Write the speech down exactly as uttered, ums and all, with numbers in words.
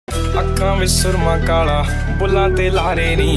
ਅੱਖਾਂ ਵਿੱਚ ਸੁਰਮਾ ਕਾਲਾ ਬੁੱਲਾਂ ਤੇ ਲਾਰੇ ਨੀ